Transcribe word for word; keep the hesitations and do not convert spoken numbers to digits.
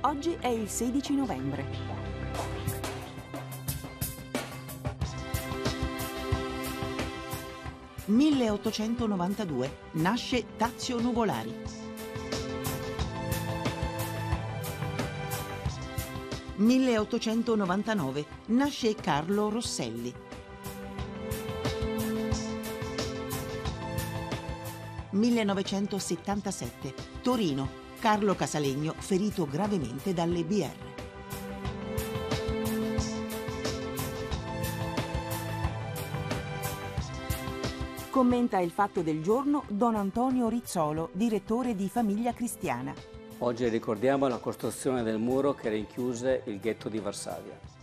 Oggi è il sedici novembre. milleottocentonovantadue nasce Tazio Nuvolari. milleottocentonovantanove nasce Carlo Rosselli. millenovecentosettantasette Torino, Carlo Casalegno ferito gravemente dalle B R. Commenta il fatto del giorno Don Antonio Rizzolo, direttore di Famiglia Cristiana. Oggi ricordiamo la costruzione del muro che rinchiuse il ghetto di Varsavia.